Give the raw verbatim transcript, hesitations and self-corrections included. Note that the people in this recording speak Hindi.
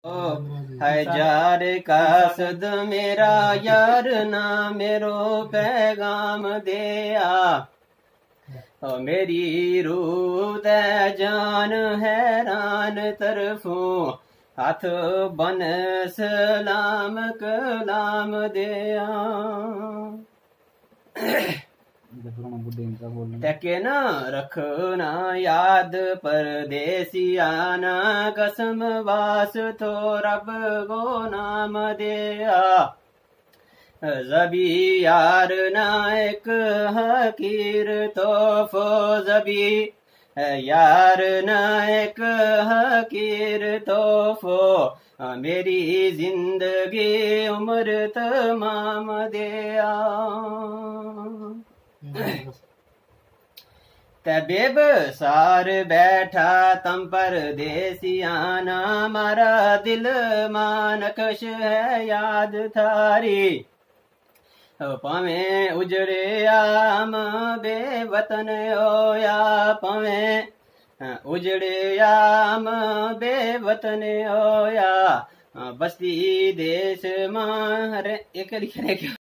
हजार कासद मेरा यार ना मेरो पैगाम दिया। ओ मेरी रूह दे जान हैरान तरफों हाथ बन सलाम कलाम दिया। टके न रखना याद परदेसियाना कसम वास तो रब गो नाम दिया। जबी यार नायक हकीर तोफो जबी यार नायक हकीर तोफो मेरी जिंदगी उम्र तमाम दिया। तबेब सार बैठा तम परदेसियाना मारा दिल मानकश है याद थारी। पवे उजड़े आम बेवतन होया पवे उजड़े आम बेवतन होया बस्ती देश मां एक लिखने